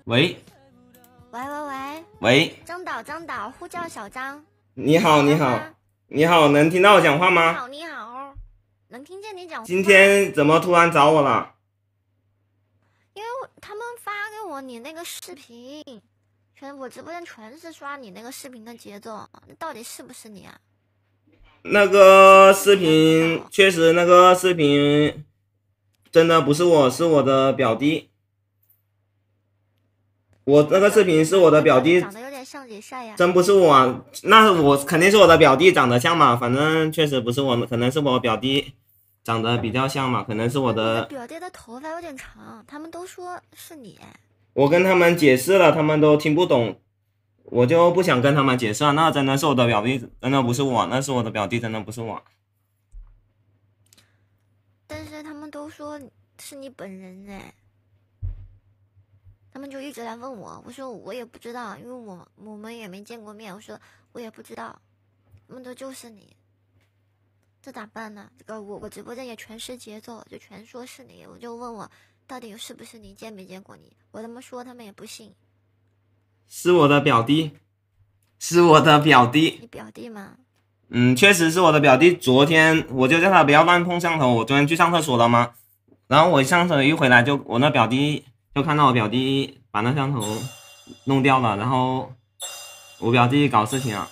喂喂喂喂， 喂， 张导，呼叫小张。 你好，你好，你好，能听到我讲话吗？ 你好，能听见你讲话。 今天怎么突然找我了？ 因为他们发给我你那个视频，我直播间全是刷你那个视频的节奏，那到底是不是你啊？ 那个视频确实，那个视频真的不是我，是我的表弟。我那个视频是我的表弟， 长得有点像李帅呀。 真不是我啊，那我肯定是我的表弟长得像嘛，反正确实不是我，可能是我表弟长得比较像嘛，可能是我的。 表弟的头发有点长，他们都说是你。 我跟他们解释了，他们都听不懂，我就不想跟他们解释了。那真的是我的表弟，真的不是我，那是我的表弟，真的不是我。 但是他们都说是你本人哎。他们就一直来问我，我说我也不知道，因为我们也没见过面，我说我也不知道，他们说就是你，这咋办呢？这个我直播间也全是节奏，就全说是你，我就问我到底是不是你，见没见过你？我他们说他们也不信， 是我的表弟，是我的表弟。 你表弟吗？ 确实是我的表弟。昨天我就叫他不要乱碰上头，我昨天去上厕所了嘛，然后我上厕所一回来就我那表弟。就看到我表弟把那香头弄掉了，然后我表弟搞事情啊。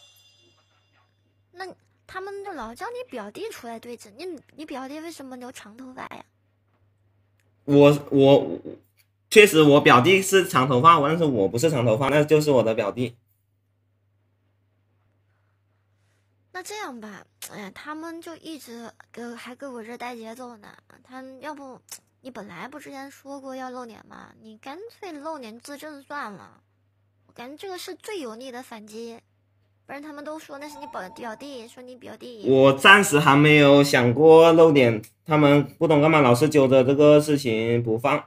那他们就老叫你表弟出来对质，你表弟为什么留长头发呀？ 我确实我表弟是长头发，但是我不是长头发，那就是我的表弟。 那这样吧，哎呀，他们就一直还给我这带节奏呢，他要不。你本来不之前说过要露脸吗？你干脆露脸自证算了，我感觉这个是最有力的反击，不然他们都说那是你表弟，说你表弟。 我暂时还没有想过露脸，他们不懂干嘛老是揪着这个事情不放。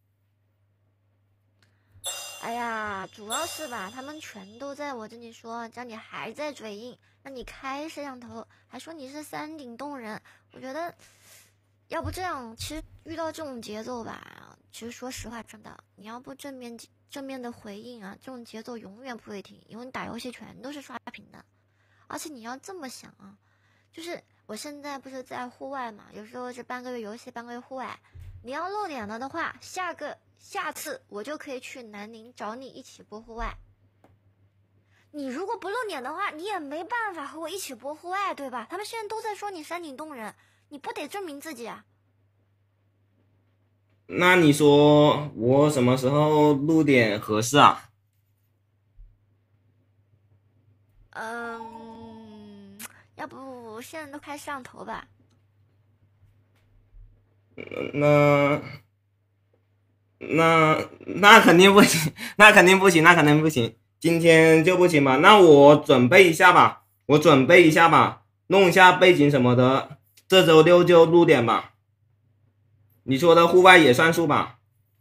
哎呀，主要是吧，他们全都在我这里说，叫你还在嘴硬，让你开摄像头，还说你是山顶洞人，我觉得。要不这样，其实遇到这种节奏吧，其实说实话，真的，你要不正面的回应啊，这种节奏永远不会停，因为你打游戏全都是刷屏的，而且你要这么想啊，就是我现在不是在户外嘛，有时候是半个月游戏，半个月户外，你要露脸了的话，下次我就可以去南宁找你一起播户外。你如果不露脸的话，你也没办法和我一起播户外，对吧？他们现在都在说你山顶洞人。你不得证明自己啊？ 那你说我什么时候露点合适啊？ 要不现在都开摄像头吧？ 那肯定不行，那肯定不行，那肯定不行，今天就不行吧？那我准备一下吧，弄一下背景什么的。这周六就露点吧，你说的户外也算数吧？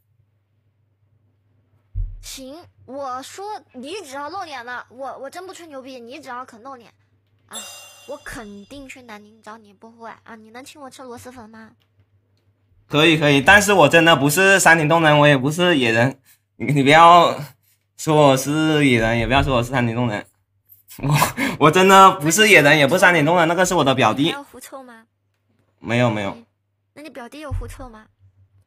行，我说你只要露脸了，我真不吹牛逼，你只要肯露脸啊，我肯定去南宁找你播户外啊！你能请我吃螺蛳粉吗？ 可以，但是我真的不是山顶洞人，我也不是野人，你不要说我是野人，也不要说我是山顶洞人，我真的不是野人，也不是山顶洞人，那个是我的表弟。 还有狐臭吗？ 没有。 那你表弟有狐臭吗？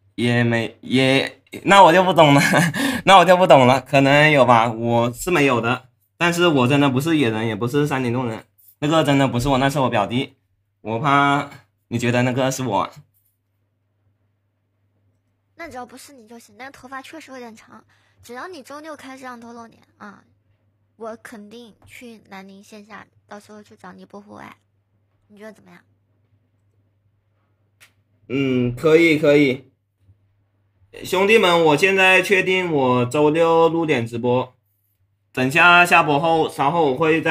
那我就不懂了，可能有吧，我是没有的，但是我真的不是野人，也不是山顶洞人，那个真的不是我，那是我表弟，我怕你觉得那个是我。 那只要不是你就行，但头发确实有点长，只要你周六开摄像头露脸啊，我肯定去南宁线下，到时候去找你播户外，你觉得怎么样？ 可以，兄弟们，我现在确定我周六录点直播，等下播后，稍后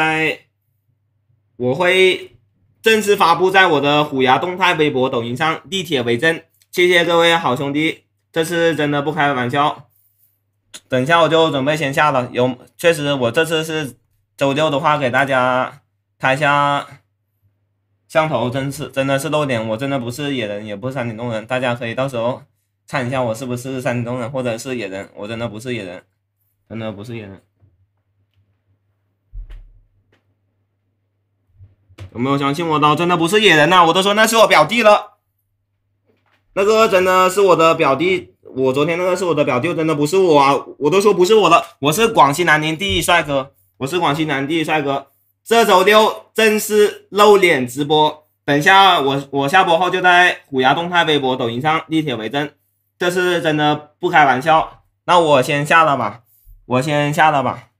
我会正式发布在我的虎牙动态微博、抖音上，立帖为证。谢谢各位好兄弟，这次真的不开玩笑。等下我就准备先下了，确实我这次是周六的话，给大家开下上头，真的是露脸，我真的不是野人，也不是山顶洞人，大家可以到时候看一下我是不是山东人或者是野人，我真的不是野人，真的不是野人。有没有相信我的？真的不是野人呐、我都说那是我表弟了，那个真的是我的表弟。我昨天那个是我的表弟，真的不是我啊！我都说不是我的，我是广西南宁第一帅哥，我是广西南第一帅哥。这周六正式露脸直播，等下我下播后就在虎牙动态、微博、抖音上立帖为证，这是真的不开玩笑。那我先下了吧，我先下了吧。